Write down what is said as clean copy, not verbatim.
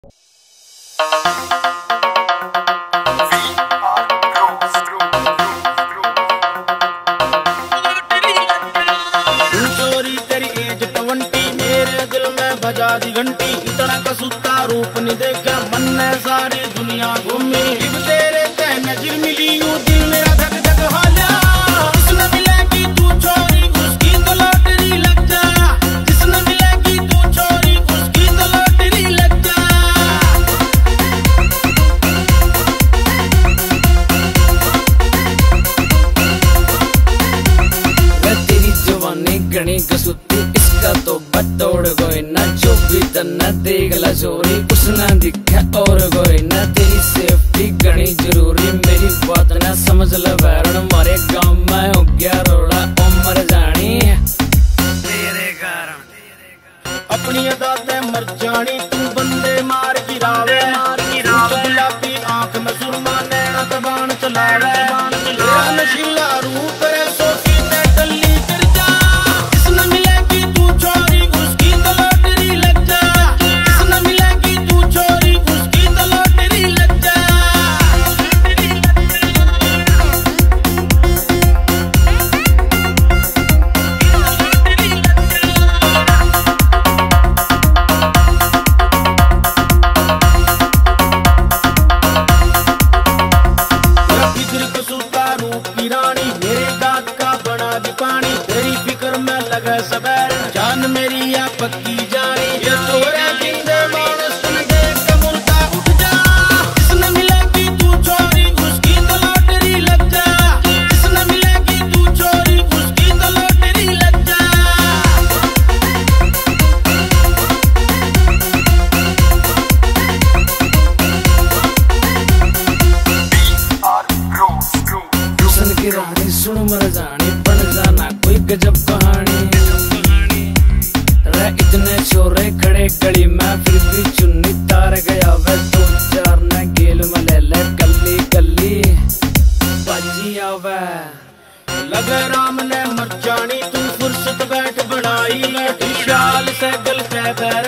घंटी इतना कसूता रूप नहीं देखा मन ने सारी दुनिया घूमी तेरे तय नजर मिली यूं दिल मेरा धक धक हाल्या जिसने मिलेगी तू छोरी उसकी तो लॉटरी लग जा जिसने मिलेगी तू छोरी उसकी तो लॉटरी लग जा मैं तेरी जवानी घनी कसूती इसका तो बतौड़ गोई ना जो भी तन्ना देख ला चोरी उसना दिखा और गोई ना तेरी सेफ्टी घनी जरूरी मेरी बात ना समझ ल वैरण मारे गांव में हो गया रोड़ा उम्र जानी तेरे कारण अपनी अदा ते मर जानी तू बंदे मार गिरावे गुलाबी आंख में सुरमा नैना तबान चलावे नशीला रूप रे सोफी में टल्ली कर जा जिसने मिलेगी तू छोरी उसकी तो लॉटरी लग जा जिसने मिलेगी तू छोरी उसकी तो लॉटरी लग जा फिक्र कसूता रूप की रानी मेरे गात का बना दी पानी तेरी फिक्र में लगा सबैर जान मेरी या पक्की जानी ये तोरे जिंदे मानस ने देख के मुर्दा उठ जा जिसने मिलेगी तू छोरी उसकी तो लॉटरी लग जा जिसने मिलेगी तू छोरी उसकी तो लॉटरी लग जा हुसन की रानी सुन मर जानी बन जाना कोई गजब कहानी रे इतने छोरे खड़े गली में फिर भी चुन्नी तार गया वे दो चार न गेल में ले ले गली गली बाजी आवे लगे राम ने मर जानी तू फुर्सत बैठ बनाई विशाल सहगल कह